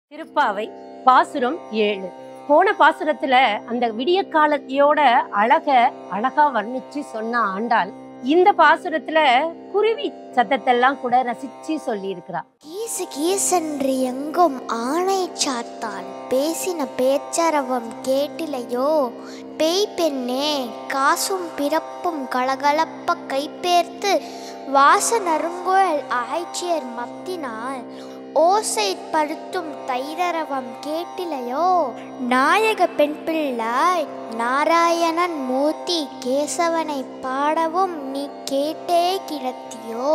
திருப்பாவை பாசுரம் 7. போன பாசுரத்துல அந்த விடிய காலத்தையோட அழகா வர்ணிச்சு சொன்ன ஆண்டாள் இந்த பாசுரத்துல குருவி சத்தத்தெல்லாம் கூட ரசிச்சு சொல்லி இருக்கிறா. கீசு கீசென்று எங்கும் ஆணை சாத்தான் பேசின பேச்சரவம் கேட்டிலையோ, பேய் பெண்ணே காசும் பிறப்பும் கலகலப்ப கைப்பேர்த்து வாச நறுங்குழல் ஆய்ச்சியர் மத்தினால் ஓசை படுத்தும் தைரரவம் கேட்டிலையோ. நாயக பெண் பிள்ளாய் நாராயணன் மூர்த்தி கேசவனை பாடவும் நீ கேட்டே கிடத்தியோ,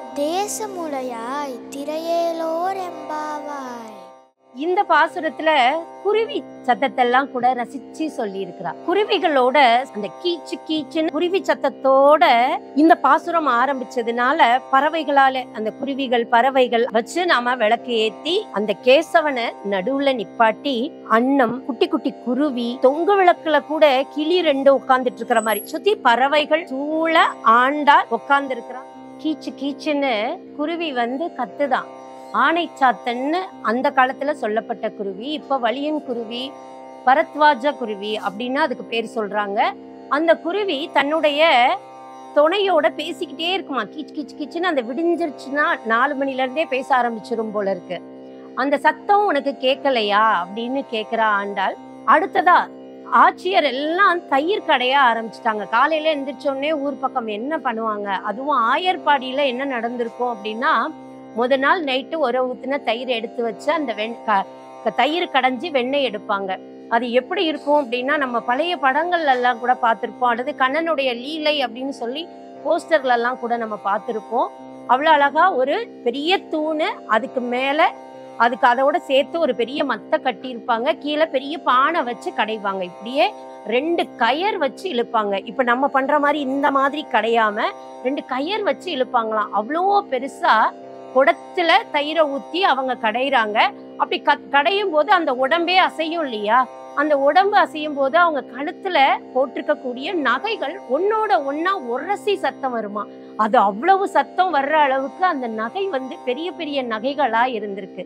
தேசமுலையாய் திரையேலோர் எம்பாவாய். இந்த பாசுரத்துல குருவி சத்தத்தெல்லாம் கூட ரசிச்சு சொல்லி இருக்கிறா. குருவிகளோட அந்த கீச்சு கீச்சுன்னு குருவி சத்தத்தோட இந்த பாசுரம் ஆரம்பிச்சதுனால பறவைகளால அந்த குருவிகள் பறவைகள் வச்சு நாம விளக்கு ஏத்தி அந்த கேசவனை நடுவுல நிப்பாட்டி அன்னம் குட்டி குட்டி குருவி தொங்கு விளக்குல கூட கிளி ரெண்டு உட்கார்ந்துட்டு இருக்கிற மாதிரி சுத்தி பறவைகள் சூழ ஆண்டாள் உட்கார்ந்து இருக்கிறா. கீச்சு கீச்சுன்னு குருவி கத்துதான். ஆனைச்சாத்தன்னு அந்த காலத்துல சொல்லப்பட்ட குருவி, இப்ப வலியன் குருவி, பரத்வாஜ குருவி அப்படின்னா அதுக்கு பேர் சொல்றாங்க. அந்த குருவி தன்னுடைய துணையோட பேசிக்கிட்டே இருக்குமா, கீச் கீச் கீச்சுன்னு. அந்த விடிஞ்சிருச்சுன்னா 4 மணில இருந்தே பேச ஆரம்பிச்சிரும் போல இருக்கு. அந்த சத்தம் உனக்கு கேட்கலையா அப்படின்னு கேக்குறா ஆண்டாள். அடுத்ததா ஆட்சியர் எல்லாம் தயிர் கடைய ஆரம்பிச்சுட்டாங்க. காலையில எந்திரிச்சோடனே ஊர் பக்கம் என்ன பண்ணுவாங்க, அதுவும் ஆயர்பாடியில என்ன நடந்திருக்கும் அப்படின்னா, முத நாள் நைட்டு ஊத்தின தயிர் எடுத்து வச்சு அந்த தயிர் கடைஞ்சி வெண்ணெய் எடுப்பாங்க. அது எப்படி இருக்கும் அப்படின்னா, நம்ம பழைய படங்கள்ல எல்லாம் கூட பார்த்திருப்போம், அல்லது கண்ணனுடைய லீலை அப்படின்னு சொல்லி போஸ்டர்ல எல்லாம் கூட நம்ம பார்த்திருப்போம். அவ்வளவு அழகா ஒரு பெரிய தூணு, அதுக்கு மேல அதுக்கு அதோட சேர்த்து ஒரு பெரிய மத்த கட்டி இருப்பாங்க, கீழே பெரிய பானை வச்சு கடைவாங்க. இப்படியே 2 கயர் வச்சு இழுப்பாங்க. இப்ப நம்ம பண்ற மாதிரி இந்த மாதிரி கடையாம 2 கயர் வச்சு இழுப்பாங்களாம். அவ்வளோ பெருசா குடத்துல தயிரை ஊத்தி அவங்க கடைறாங்க. அப்படி கடையும் போது அந்த உடம்பே அசையும் இல்லையா, அந்த உடம்பு அசையும் போது அவங்க கழுத்துல போட்டிருக்கக்கூடிய நகைகள் ஒன்னோட ஒன்னா உரசி சத்தம் வருமா. அது அவ்வளவு சத்தம் வர்ற அளவுக்கு அந்த நகை பெரிய பெரிய நகைகளா இருந்திருக்கு.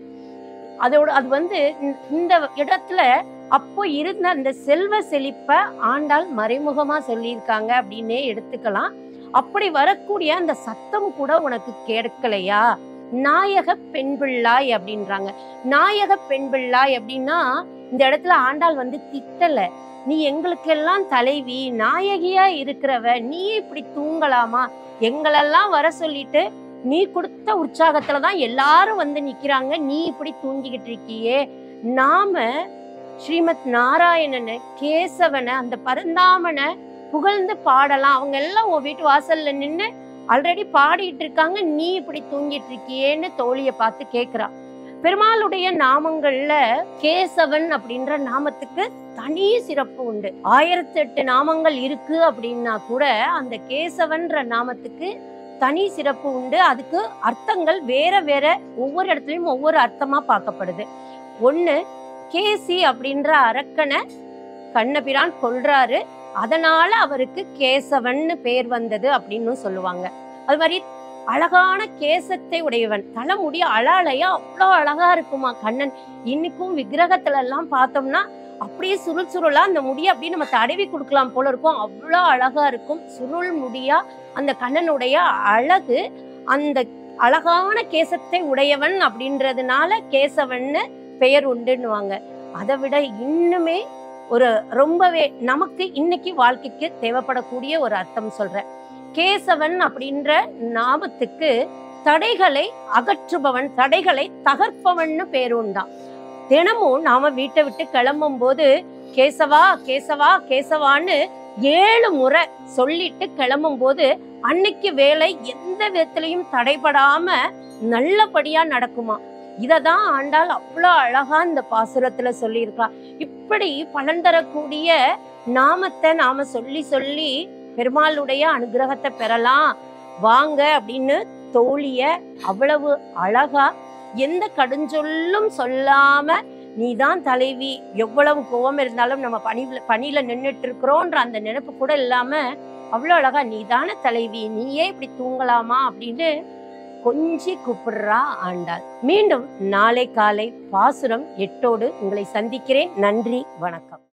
அது இந்த இடத்துல அப்போ இருந்த அந்த செல்வ செழிப்ப ஆண்டாள் மறைமுகமா சொல்லியிருக்காங்க அப்படின்னே எடுத்துக்கலாம். அப்படி வரக்கூடிய அந்த சத்தம் கூட உனக்கு கேட்கலையா, நாயக பெண் பிள்ளாய் அப்படின்றாங்க. நாயக பெண் பிள்ளாய் அப்படின்னா இந்த இடத்துல ஆண்டாள் திட்டல, நீ எங்களுக்கெல்லாம் தலைவி நாயகியா இருக்கிறவ, நீ இப்படி தூங்கலாமா, எங்களெல்லாம் வர சொல்லிட்டு நீ கொடுத்த உற்சாகத்துலதான் எல்லாரும் நிக்கிறாங்க, நீ இப்படி தூங்கிக்கிட்டு இருக்கியே. நாம ஸ்ரீமத் நாராயணனை கேசவனை அந்த பரந்தாமனை புகழ்ந்து பாடலாம், அவங்க எல்லாம் உன் வீட்டு வாசல்ல நின்னு ஆல்ரெடி பாடிட்டு இருக்காங்க, நீ இப்படி தூங்கிட்டு இருக்கியேன்னு தோழிய பார்த்து கேக்குறா. பெருமாளுடைய நாமங்கள்ல கேசவன் அப்படின்ற நாமத்துக்கு தனி சிறப்பு உண்டு. 1008 நாமங்கள் இருக்கு அப்படின்னா கூட அந்த கேசவன்ற நாமத்துக்கு தனி சிறப்பு உண்டு. அதுக்கு அர்த்தங்கள் வேற வேற, ஒவ்வொரு இடத்துலயும் ஒவ்வொரு அர்த்தமா பார்க்கப்படுது. ஒண்ணு, கேசி அப்படின்ற அரக்கனை கண்ணபிரான் கொல்றாரு, அதனால அவருக்கு கேசவன் பேர் வந்தது அப்படின்னு சொல்லுவாங்க. அது மாதிரி அழகான கேசத்தை உடையவன், தலைமுடி அழலையா அவ்வளோ அழகா இருக்குமா கண்ணன். இன்னைக்கும் விக்கிரகத்துல எல்லாம் பார்த்தோம்னா அப்படியே சுருள் சுருளா அந்த முடிய அப்படியே நம்ம தடவி கொடுக்கலாம் போல இருக்கும், அவ்வளோ அழகா இருக்கும் சுருள் முடியா அந்த கண்ணனுடைய அழகு. அந்த அழகான கேசத்தை உடையவன் அப்படின்றதுனால கேசவன்னு பெயர் உண்டுன்னுவாங்க. அதை விட இன்னுமே ஒரு ரொம்பவே நமக்கு இன்னைக்கு வாழ்க்கைக்கு தேவைப்படக்கூடிய ஒரு அர்த்தம் சொல்றேன். கேசவன் அப்படின்ற நாமத்துக்கு தடைகளை அகற்றுபவன், தடைகளை தகர்ப்பவன்னு பேர் உண்டாம். தினமும் நாம வீட்டை விட்டு கிளம்பும் போது கேசவா கேசவா கேசவான்னு 7 முறை சொல்லிட்டு கிளம்பும் போது அன்னைக்கு வேலை எந்த விதத்திலையும் தடைபடாம நல்லபடியா நடக்குமா. இததான் ஆண்டாள் அவ்வளோ அழகா இந்த பாசுரத்துல சொல்லியிருக்கா. இப்படி பலன் தரக்கூடிய நாமத்தை நாம சொல்லி சொல்லி பெருமாளுடைய அனுகிரகத்தை பெறலாம் வாங்க அப்படின்னு தோழிய அவ்வளவு அழகா எந்த கடுஞ்சொல்லும் சொல்லாம, நீதான் தலைவி, எவ்வளவு கோவம் இருந்தாலும் நம்ம பணியில நின்றுட்டு இருக்கிறோன்ற அந்த நினைப்பு கூட இல்லாம அவ்வளவு அழகா, நீதான தலைவி, நீயே இப்படி தூங்கலாமா அப்படின்னு கொஞ்சி கூப்பிடுறா ஆண்டாள். மீண்டும் நாளை காலை பாசுரம் 8ஓடு உங்களை சந்திக்கிறேன். நன்றி, வணக்கம்.